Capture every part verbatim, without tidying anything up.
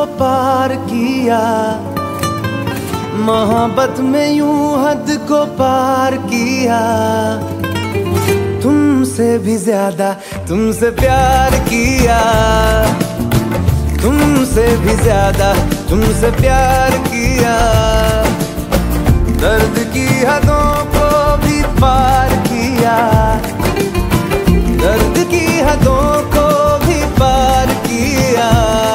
पार किया, मोहब्बत में यूं हद को पार किया। तुमसे भी ज्यादा तुमसे प्यार किया, तुमसे भी ज्यादा तुमसे प्यार किया। दर्द की हदों को भी पार किया, दर्द की हदों को भी पार किया।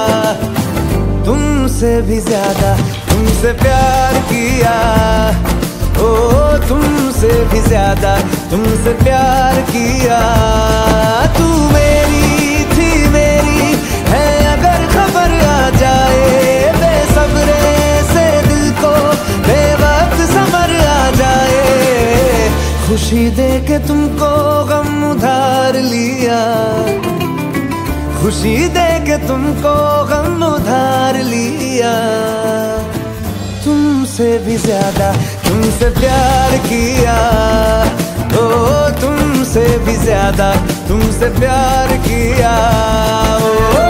तुमसे भी ज्यादा तुमसे प्यार किया, ओ तुमसे भी ज्यादा तुमसे प्यार किया। तू मेरी थी मेरी है अगर खबर आ जाए, बेसब्रे से दिल को बेवक्त समर आ जाए। खुशी दे के तुमको गम उधार लिया, खुशी दे के तुमको गम उधार लिया। तुमसे भी ज्यादा तुमसे प्यार किया, ओ तुमसे भी ज्यादा तुमसे प्यार किया। ओ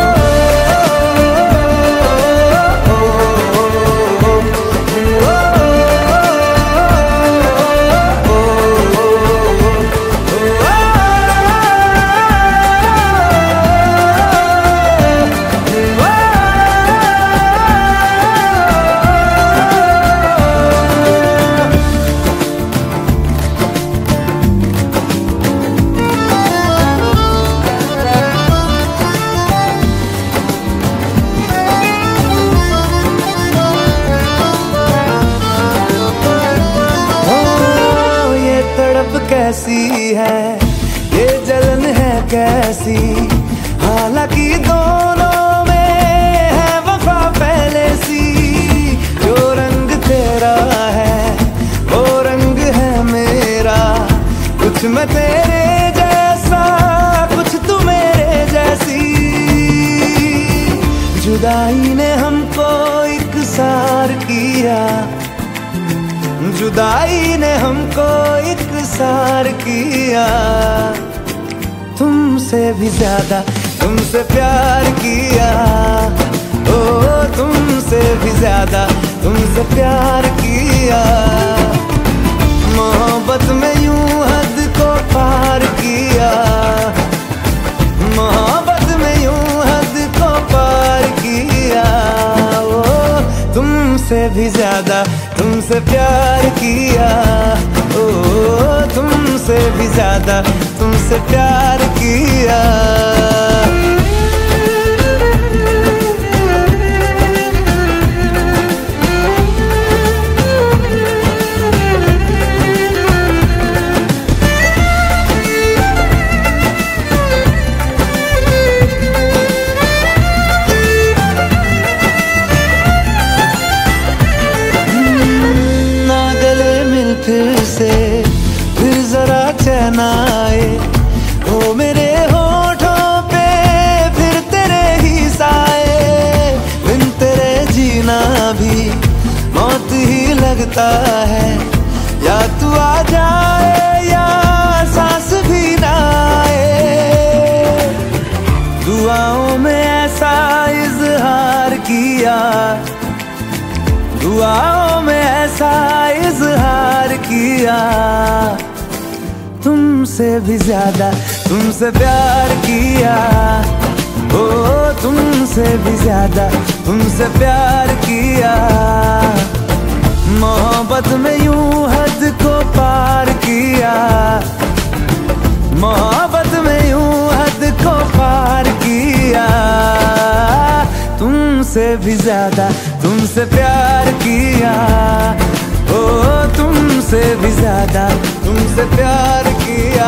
कैसी है ये जलन है कैसी, हालांकि दोनों में है वफा पहले सी। जो रंग तेरा है वो रंग है मेरा, कुछ मैं तेरे जैसा कुछ तू मेरे जैसी। जुदाई ने हमको इकसार किया, जुदाई ने हमको इकसार किया। तुमसे भी ज्यादा तुमसे प्यार किया, ओ तुमसे भी ज्यादा तुमसे प्यार किया। मोहब्बत में यूं हद को पार किया, मोहब्बत में यूं हद को पार किया। ओ तुमसे भी ज्यादा तुमसे प्यार किया, ओ तुमसे भी ज्यादा तुमसे प्यार किया। फिर से फिर जरा चैन आए, ओ मेरे होठों पे फिर तेरे ही साए। बिन तेरे जीना भी मौत ही लगता है, या तू आ जाए या सांस भी ना आए। दुआओं में ऐसा इजहार किया, दुआओं में ऐसा इजहार किया। तुमसे भी ज्यादा तुमसे प्यार किया, ओ तुमसे भी ज्यादा तुमसे प्यार किया। मोहब्बत में यूं हद को पार किया, मोहब्बत में यूं हद को पार किया। तुमसे भी ज्यादा तुमसे प्यार किया, ओ तुमसे भी ज्यादा तुमसे प्यार किया।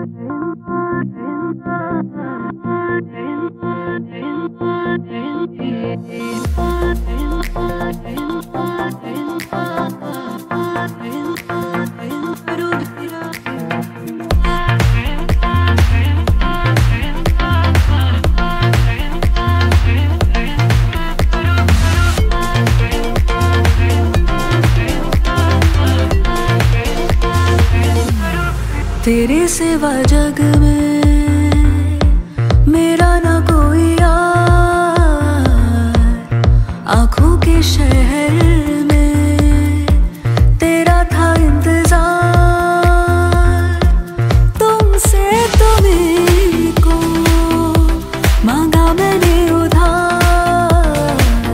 तेरे सिवा जग में मेरा ना कोई यार, आँखों के शहर में तेरा था इंतजार, तुमसे तुम्हीं को मांगा मैंने उधार,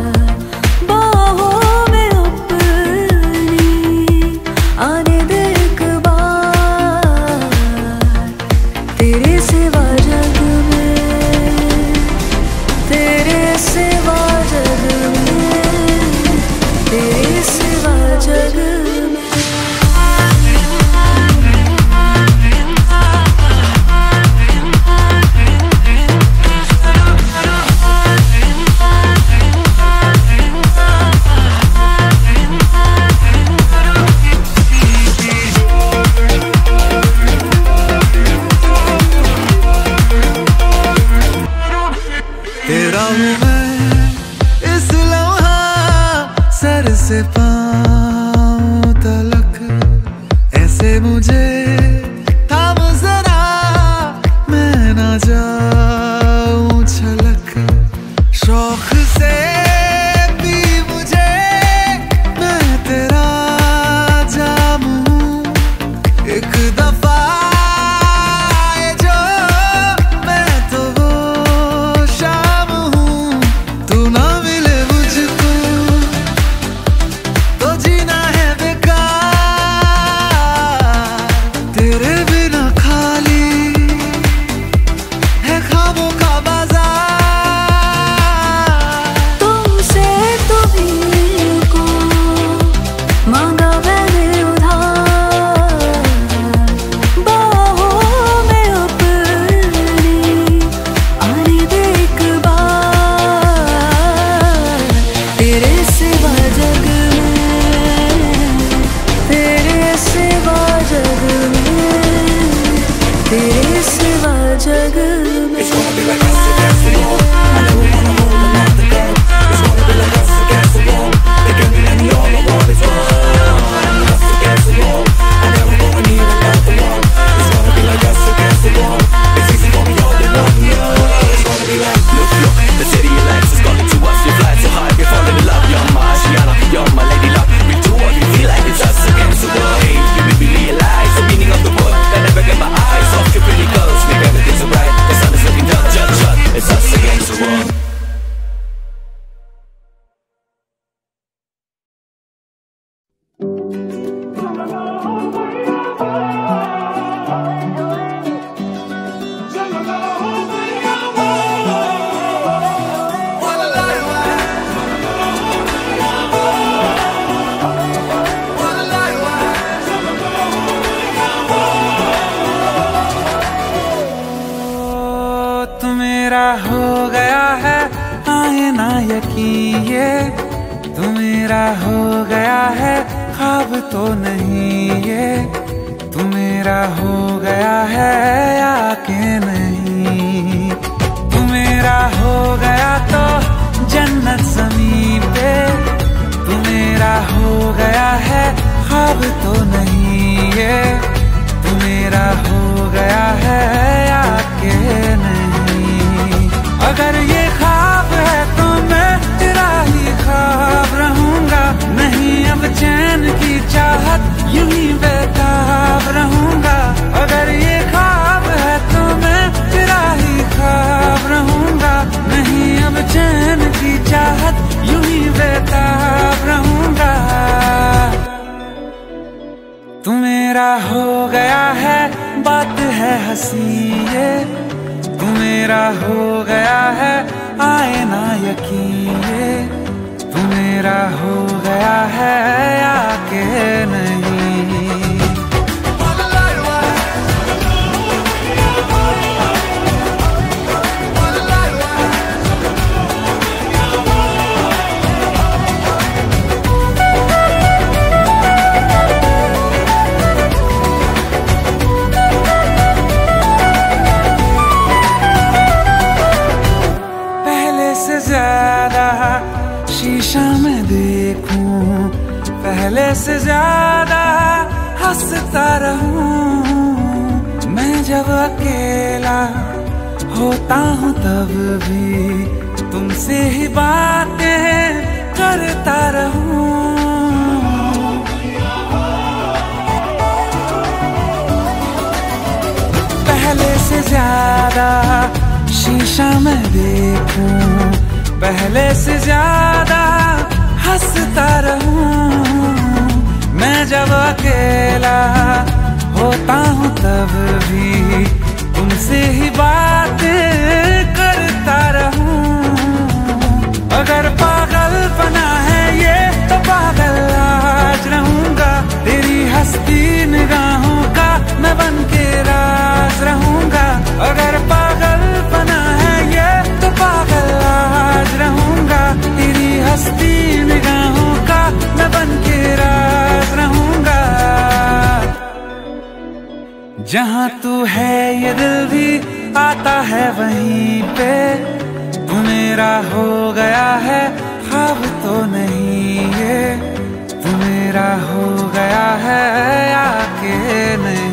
बाहों में अपनी आने दे एक बार। तेरे सिवा जग में, तेरे सिवा जग में, तेरे सिवा जग में। तेरा हूँ मैं इस लम्हा, सर से पाँव तलक, ऐसे मुझे थाम जरा, मैं ना जाऊं छलक, शौक से पी मुझे, मैं तेरा जाम हूँ, एक दफा तेरे सिवा जग में। It's gonna be like us against the wall. I never wanna hold another girl. It's gonna be like us against the wall. They can't be any all I want is one. Us against the wall. I never gonna need another one. It's gonna be like us against the wall. It's easy for me all day long. It's gonna be like look, look. The city of lights is calling to us. You fly so high, you're falling in love. You're my Asiana, you're my lady luck. We do what we feel like it's us against the world. Hey, you made me realize the meaning of the word. I never get my eyes off your pretty girls. Make everything so bright. The sun is looking down, jump, jump. It's us against the world. हो गया है आए ना यकीन, ये तू मेरा हो गया है ख्वाब तो नहीं, ये तू मेरा हो गया है या के नहीं। तू मेरा हो गया तो जन्नत ज़मीन पे, तू मेरा हो गया है ख्वाब तो नहीं, ये तू मेरा हो गया है या के नहीं। अगर ये ख्वाब है तो मैं तेरा ही ख्वाब रहूंगा, नहीं अब चैन की चाहत यूं ही बेताब रहूंगा। अगर ये ख्वाब है तो मैं तेरा ही ख्वाब रहूंगा, नहीं अब चैन की चाहत यूं ही बेताब रहूंगा। तू मेरा हो गया है बात है हंसी, ये तू मेरा हो गया है आए ना यकीन, ये तू मेरा हो गया है या के नहीं। पहले से ज्यादा हंसता रहूं। मैं जब अकेला होता हूँ तब भी तुमसे ही बातें करता रहूं। पहले से ज्यादा शीशा मैं देखूं, पहले से ज्यादा हंसता रहूं। मैं जब अकेला होता हूँ तब भी तुमसे ही बातें करता रहूं। अगर पागलपना है ये तो पागल आज रहूंगा। तेरी हंसती निगाहों का मैं बन के राज रहूंगा। अगर पागलपना है ये तो पागल आज रहूंगा। तेरी हंसती निगाहों का मैं बन के राज रहूंगा। जहाँ तू है ये दिल भी आता है वहीं पे। तू मेरा हो गया है ख्वाब तो नहीं ये। तू मेरा हो गया है आके नहीं।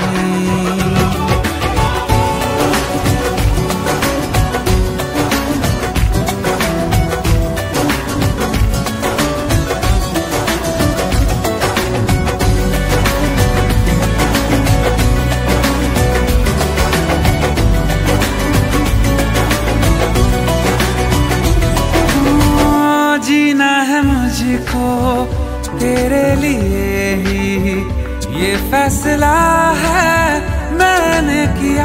जीना है मुझको तेरे लिए ही, ये फैसला है मैंने किया।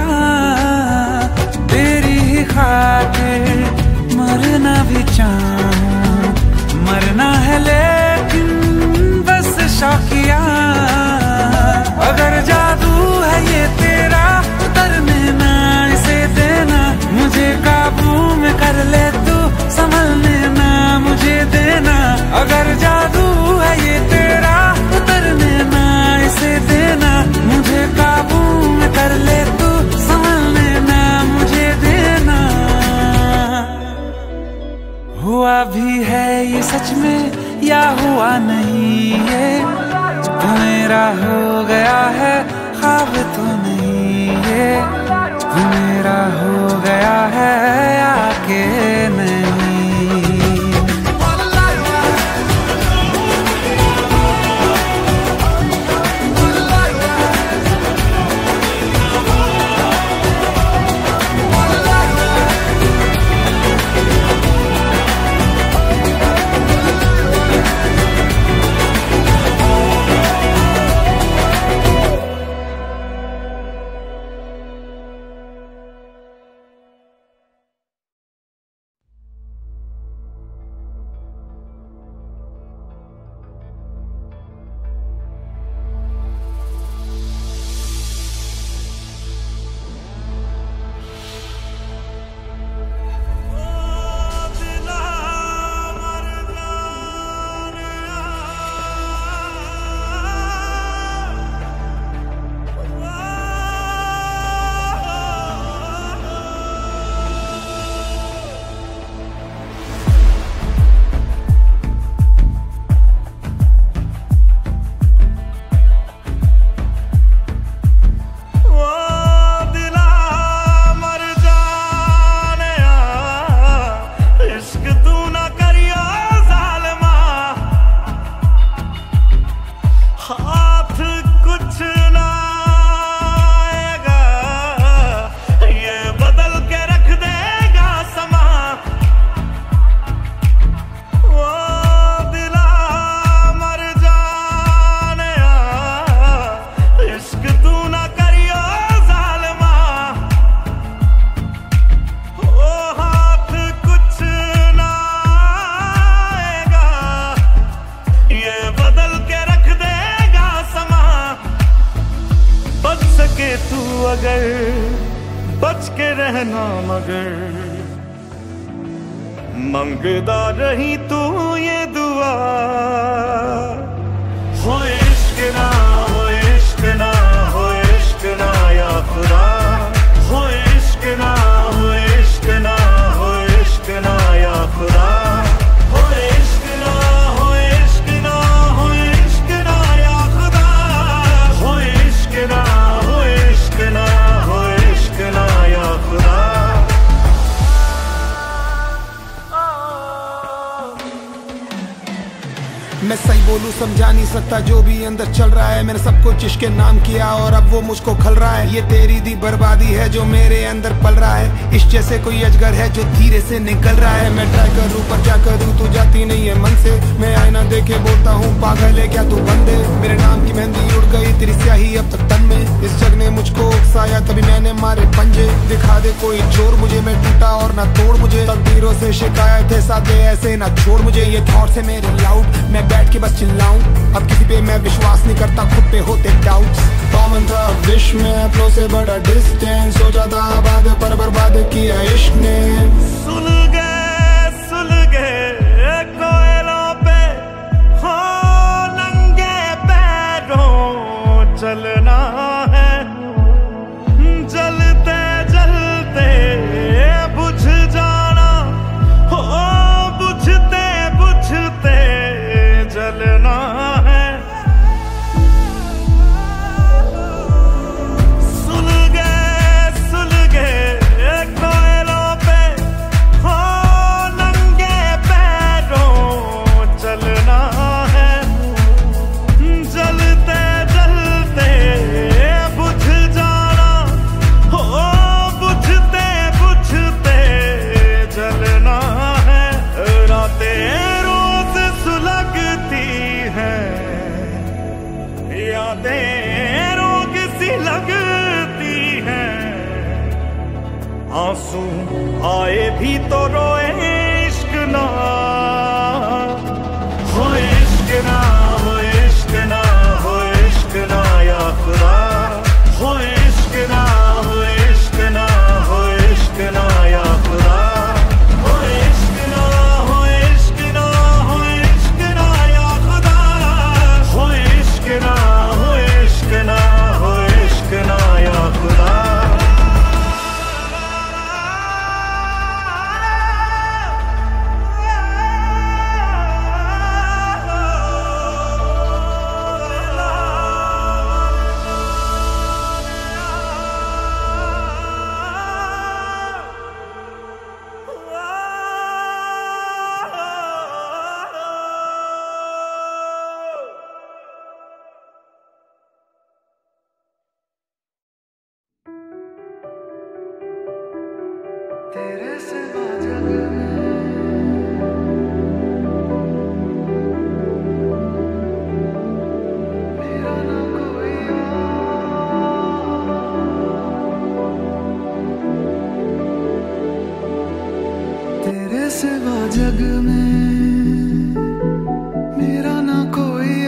तेरी ही खातिर मरना भी चाहूं, मरना है लेकिन बस शौकिया। अगर जादू है ये तेरा उतरने ना इसे देना। मुझे काबू में कर ले तू संभलने ना मुझे देना। अगर जादू है ये तेरा उतरने ना इसे देना। मुझे काबू में कर ले तू संभलने ना मुझे देना। हुआ भी है ये सच में या हुआ नहीं ये। तू मेरा हो गया है ख्वाब तो नहीं ये। तू मेरा हो गया है आके नहीं। अगर बच के रहना मगर मंगदा रही तू ये दुआ। हो इश्क ना हो इश्क ना हो इश्क ना या खुदा। हो इश्क ना हो इश्क ना हो इश्क ना या खुदा। हो इश्क ना हो इश्क ना हो इश्क समझा नहीं सकता जो भी अंदर चल रहा है। मैंने सब कुछ इश्क के नाम किया और अब वो मुझको खल रहा है। ये तेरी दी बर्बादी है जो मेरे अंदर पल रहा है। इश्क जैसे कोई अजगर है जो धीरे से निकल रहा है। मैं ट्राई करूँ पर क्या करूँ, तू जाती नहीं है मन से। मैं आईना देखे बोलता हूँ पागल है क्या तू बंदे। मेरे नाम की मेहंदी उड़ गई तेरी स्याही अब तक तन में। इस जग ने मुझको उकसाया तभी मैंने मारे पंजे। दिखा दे कोई जोर मुझे, मैं टूटा और ना तोड़ मुझे। तकदीरों से शिकायत है सादे ऐसे ना छोड़ मुझे। ये थॉट्स है मेरे लाउड, मैं बैठ के बस चिल्लाऊं। अब किसी पे मैं विश्वास नहीं करता, खुद पे होते डाउट्स। कॉमन था विश्व में अपनों से बड़ा डिस्टेंस। सोचा था आबाद पर बर्बाद किया इश्क ने। सुल गए सुल गए कोयलों पे हो नंगे पैरों चलना है। जलते जलते बुझ जाना हो, बुझते बुझते जलना है। सुल गए सुल गए कोयलों पे हो नंगे पैरों चलना है। जलते जलते बुझ जाना हो, बुझते बुझते जलना है। रातें रोज सुलगती हैं, यादें रोग सी लगती हैं। आंसू आए भी तो रोए इश्क ना हो, इश्क ना हो, इश्क ना हो, इश्क ना या खुदा हो। इश्क ना हो, इश्क ना हो, इश्क ना या खुदा हो। इश्क ना हो, इश्क ना हो, इश्क ना या खुदा हो। इश्क ना हो, इश्क ना हो, इश्क ना या खुदा। तेरे सिवा जग में मेरा ना कोई और। तेरे सिवा जग में मेरा ना कोई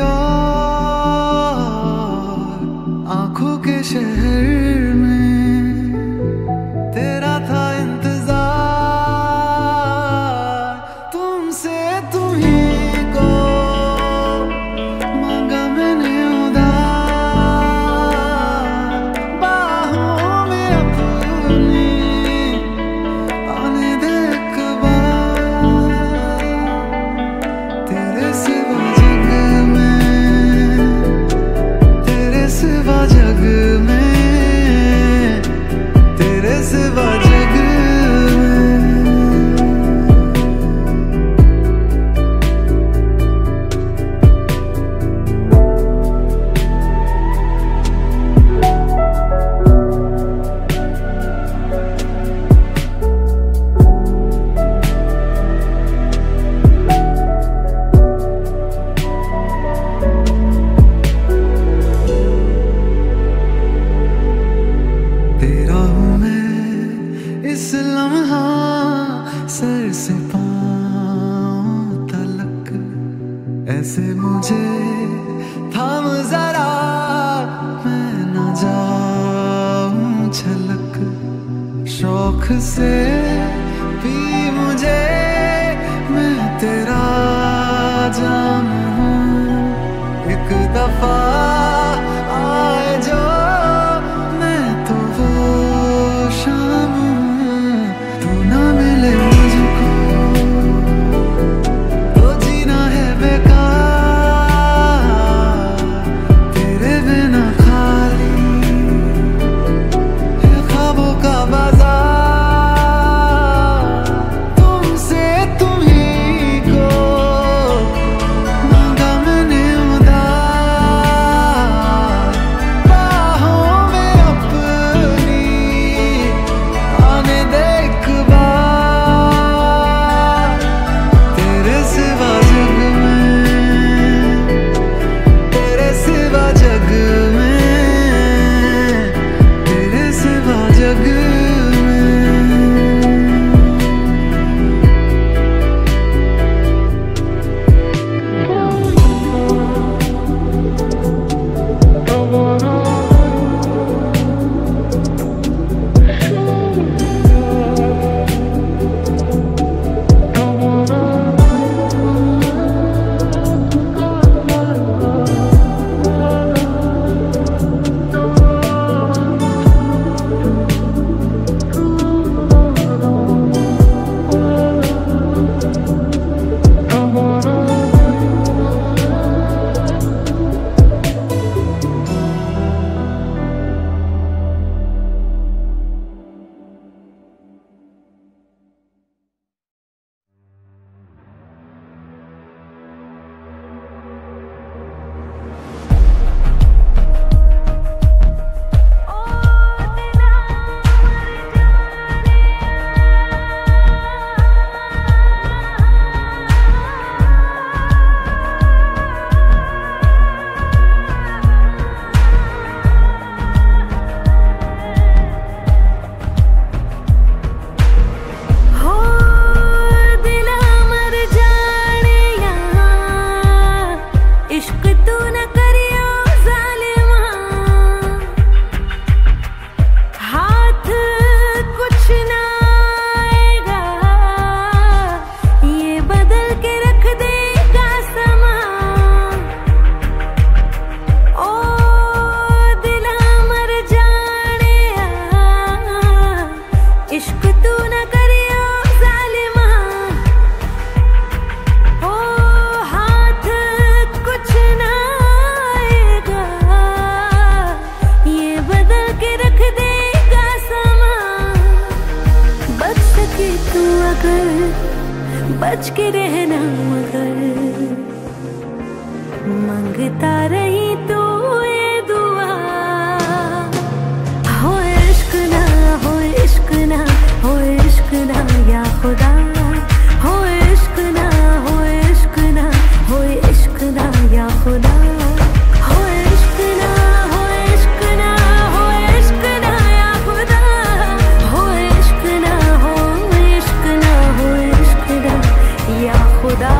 और। आंखों के शहर में तेरा था ऐसे मुझे थाम जरा, मैं न जाऊं छलक। शौक से भी मुझे मैं तेरा जाम हूँ। एक दफा आए जो मैं तो वो शाम हूँ। तू ना मिले मुझको तो जीना है बेकार। तेरे बिना खाली है ख्वाबों का बाजार। तुमसे तुम्ही को मांगा मैंने उधार। तू न करियो जालिमा, हाथ कुछ ना आएगा, ये बदल के रख देगा समा। ओ दिला मर जाने इश्क तू न करियो जालिमा, ओ हाथ कुछ ना आएगा, ये बदल के रख देगा समा। बच सके तू अगर बच के रहना, मगर मांगता रही तू ये दुआ। हो इश्क ना, हो इश्क ना, हो इश्क ना या खुदा, हो इश्क ना, हो इश्क ना, हो इश्क ना या खुदा। हो इश्क ना, हो इश्क ना, हो इश्क ना या खुदा, हो इश्क ना, हो इश्क ना, हो इश्क ना या खुदा।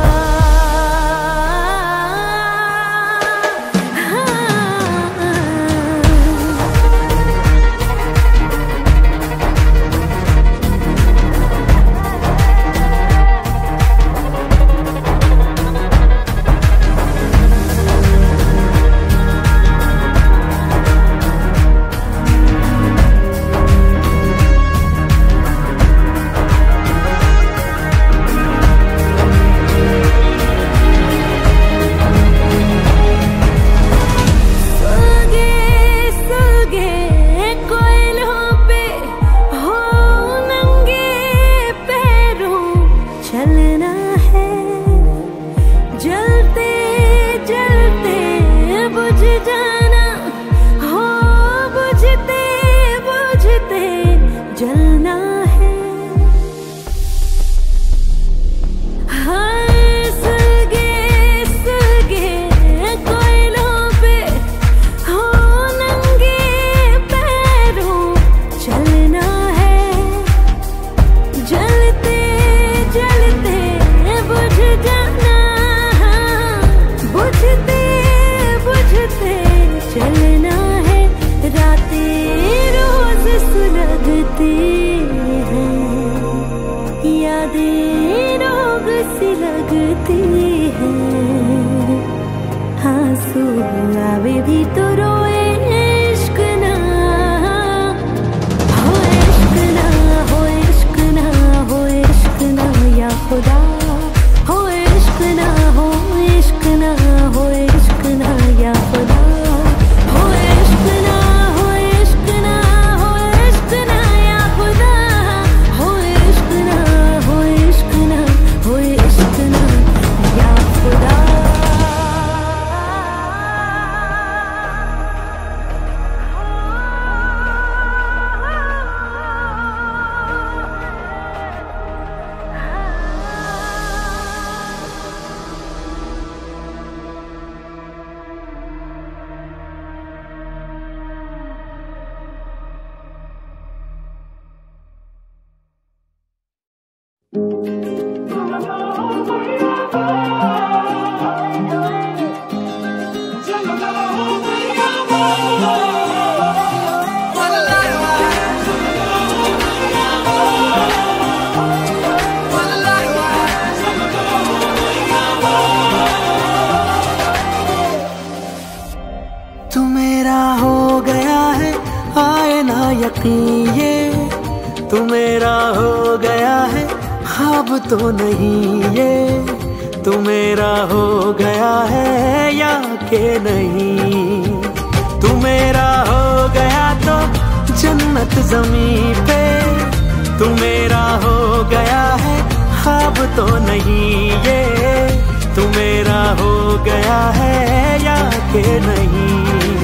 तो नहीं ये तू मेरा हो गया है या के नहीं। तू मेरा हो गया तो जन्नत ज़मीं पे, तू मेरा हो गया है ख्वाब तो नहीं ये। तू मेरा हो गया है या के नहीं।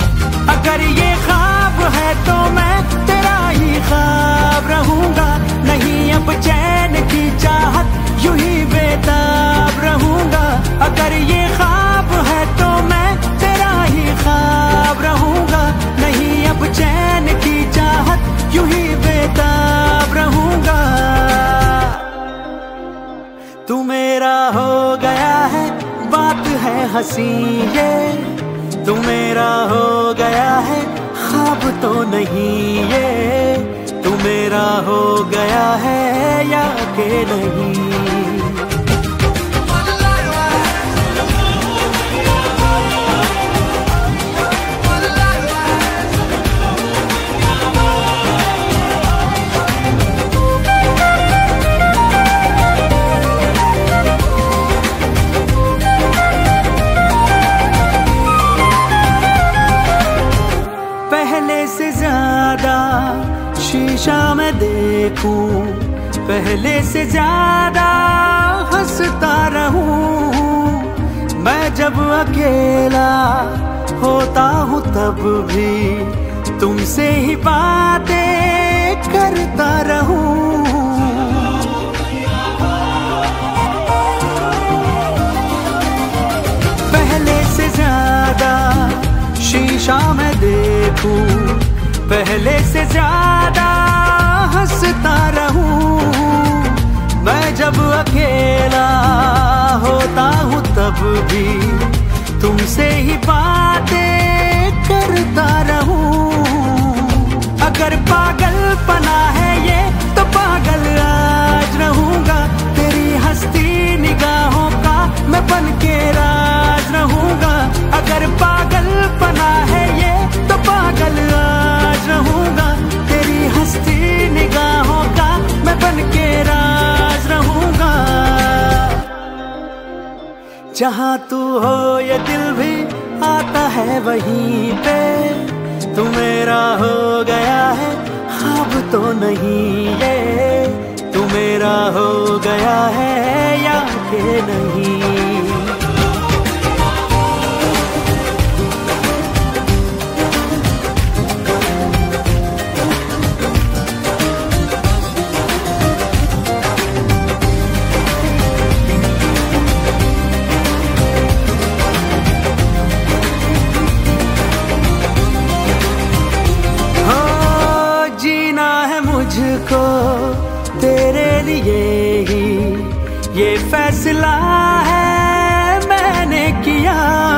अगर ये ख्वाब है तो मैं तेरा ही ख्वाब रहूंगा, नहीं अब चैन की चाहत यूं ही बेताब रहूंगा। अगर ये ख्वाब है तो मैं तेरा ही ख्वाब रहूंगा, नहीं अब चैन की चाहत यूं ही बेताब रहूंगा। तू मेरा हो गया है बात है हंसी ये तू मेरा हो गया है, ख्वाब तो नहीं ये तू मेरा हो गया है या के नहीं। से ज्यादा शीशा में देखूं, पहले से ज्यादा हंसता रहूं। मैं जब अकेला होता हूँ तब भी तुमसे ही बातें करता रहूं। पहले से ज्यादा शीशा में देखूं, पहले से ज्यादा हंसता रहूं। मैं जब अकेला होता हूँ तब भी तुमसे ही बातें करता रहूं। अगर पागलपना है ये तो पागल आज रहूंगा, तेरी हंसती निगाहों का मैं बन के राज रहूंगा। अगर पागलपना है ये तो पागल आज रहूंगा, तेरी हंसती निगाहों का मैं बन के राज रहूंगा। जहाँ तू हो ये दिल भी आता है वहीं पे, तू मेरा हो गया है, ख्वाब तो नहीं ये तू मेरा हो गया है या के नहीं। मुझको तेरे लिए ही ये फैसला है मैंने किया,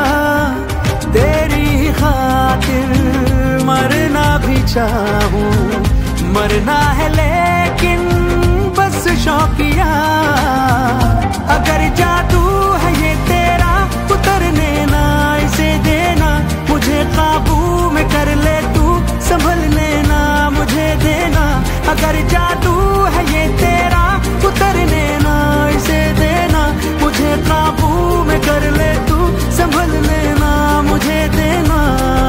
तेरी खातिर मरना भी चाहूं। मरना है लेकिन बस शौकिया, अगर जादू है ये तेरा उतरने ना इसे देना। मुझे काबू में कर ले तू, संभल लेना मुझे देना। अगर जादू है ये तेरा उतरने ना इसे देना। मुझे काबू में कर ले तू, संभल लेना मुझे देना।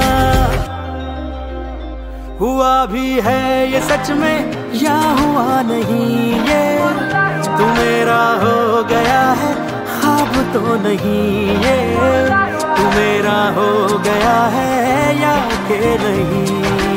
हुआ भी है ये सच में या हुआ नहीं ये तू मेरा हो गया है, ख्वाब तो नहीं ये तू मेरा हो गया है या के नहीं।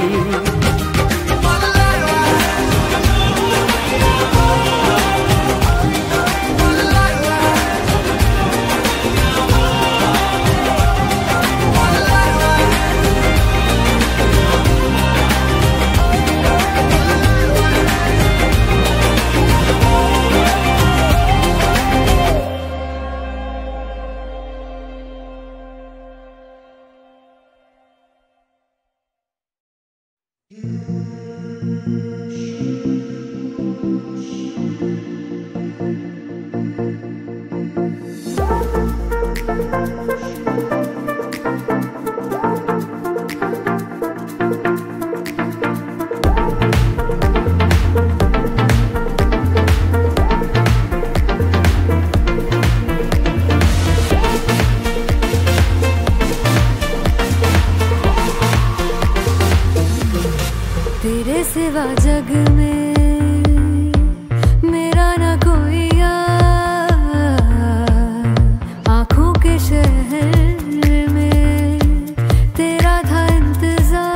तेरे सिवा जग में मेरा ना कोई यार, आँखों के शहर में तेरा था इंतजार।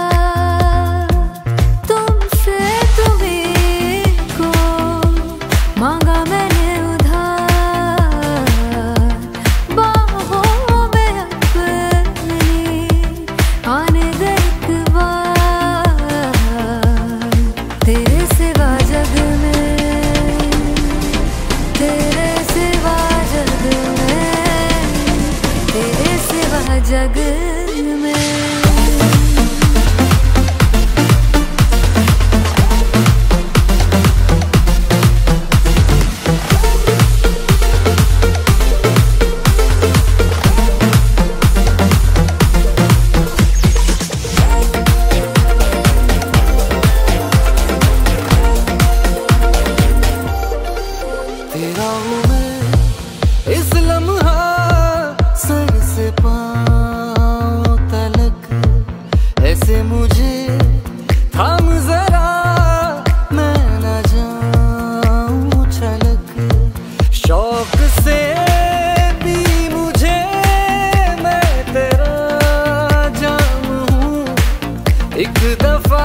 तुमसे तुम्हीं को मांगा मैंने उधार, बाहों में अपनी आने दे एक बार। सिवा जग में। तेरा हूँ मैं इस लम्हा सर से पाँव तलक, ऐसे मुझे थाम जरा मैं न जाऊँ छलक। शौक से भी मुझे मैं तेरा जाम हूँ, एक दफा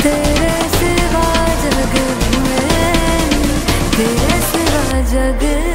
जग